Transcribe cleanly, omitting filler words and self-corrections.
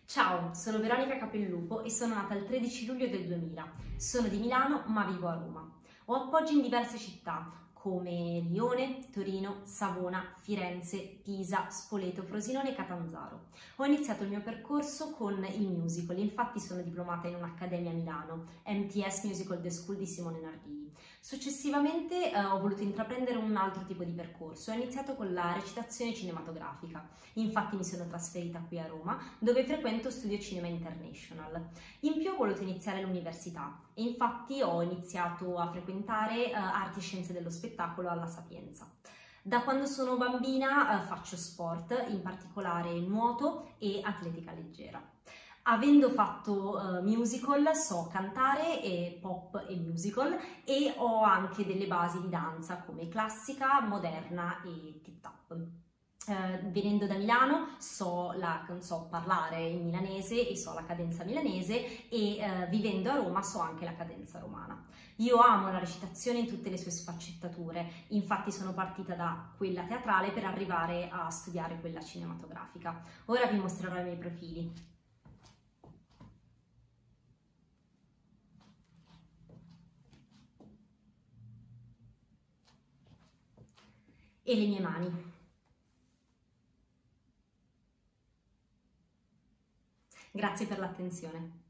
Ciao, sono Veronica Capellupo e sono nata il 13 luglio del 2000. Sono di Milano ma vivo a Roma. Ho appoggi in diverse città come Lione, Torino, Savona, Firenze, Pisa, Spoleto, Frosinone e Catanzaro. Ho iniziato il mio percorso con il musical, infatti sono diplomata in un'accademia a Milano, MTS Musical The School di Simone Nardini. Successivamente ho voluto intraprendere un altro tipo di percorso, ho iniziato con la recitazione cinematografica, infatti mi sono trasferita qui a Roma dove frequento Studio Cinema International. In più ho voluto iniziare l'università e infatti ho iniziato a frequentare arti e scienze dello spettacolo alla Sapienza. Da quando sono bambina faccio sport, in particolare nuoto e atletica leggera. Avendo fatto musical so cantare pop e musical e ho anche delle basi di danza come classica, moderna e tip-tap. Venendo da Milano so parlare in milanese e so la cadenza milanese e vivendo a Roma so anche la cadenza romana. Io amo la recitazione in tutte le sue sfaccettature, infatti sono partita da quella teatrale per arrivare a studiare quella cinematografica. Ora vi mostrerò i miei profili. E le mie mani. Grazie per l'attenzione.